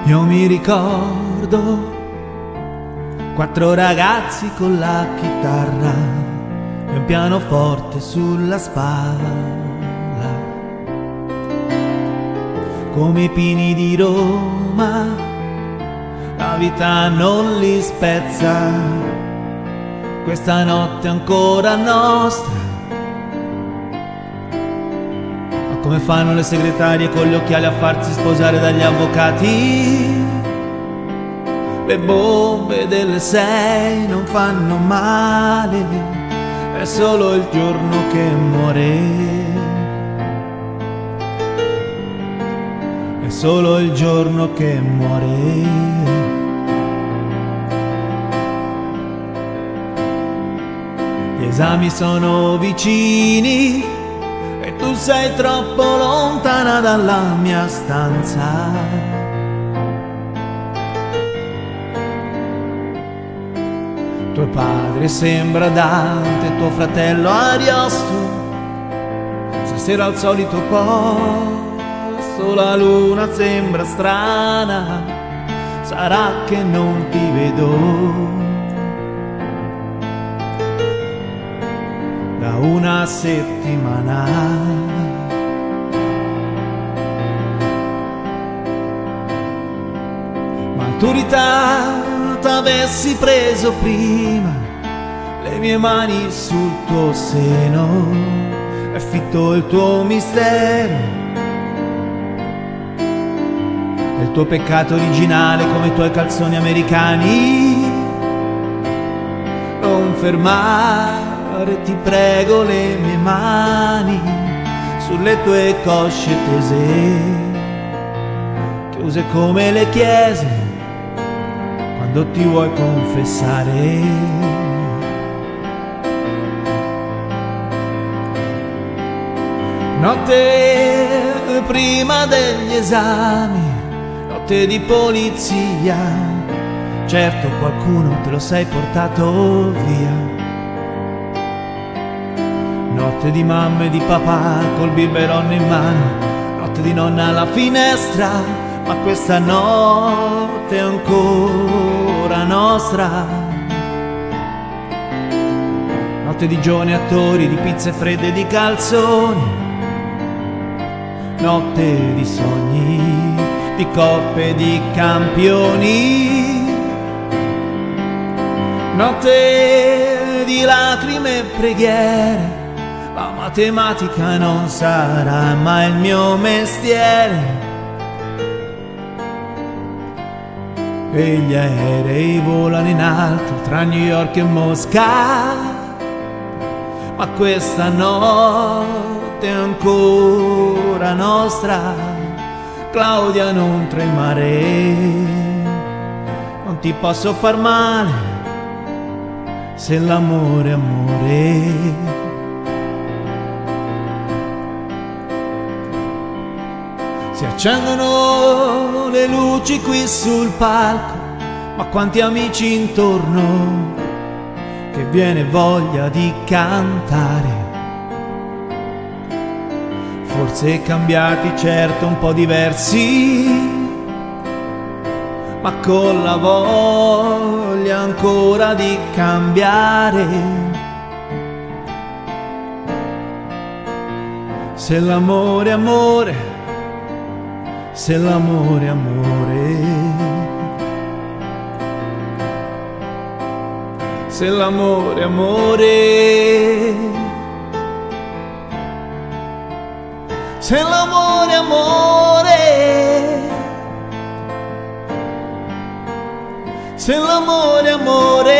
Io mi ricordo 4 ragazzi con la chitarra e un pianoforte sulla spalla, come i pini di Roma, la vita non li spezza, questa notte è ancora nostra. Ma come fanno le segretarie con gli occhiali a farsi sposare dagli avvocati? Le bombe delle 6 non fanno male, è solo il giorno che muore, è solo il giorno che muore. Gli esami sono vicini e tu sei troppo lontana dalla mia stanza. Tuo padre sembra Dante, tuo fratello Ariosto, stasera al solito posto, la luna sembra strana, sarà che non ti vedo da una settimana. Maturità t'avessi preso prima, le mie mani sul tuo seno, è fitto il tuo mistero, è il tuo peccato originale come i tuoi calzoni americani. Non fermare, ti prego, le mie mani sulle tue cosce tese, chiuse come le chiese quando ti vuoi confessare. Notte prima degli esami, notte di polizia, certo qualcuno te lo sei portato via. Notte di mamma e di papà col biberon in mano, notte di nonna alla finestra, ma questa notte è ancora nostra. Notte di giovani attori, di pizze fredde e di calzoni, notte di sogni, di coppe e di campioni, notte di lacrime e preghiere. La matematica non sarà mai il mio mestiere e gli aerei volano in alto tra New York e Mosca, ma questa notte è ancora nostra. Claudia, non tremare, non ti posso far male se l'amore è amore. Si accendono le luci qui sul palco, ma quanti amici intorno, che viene voglia di cantare. Forse cambiati, certo un po' diversi, ma con la voglia ancora di cambiare. Se l'amore è amore, se l'amore è amore, se l'amore è amore, se l'amore è amore, se l'amore è amore.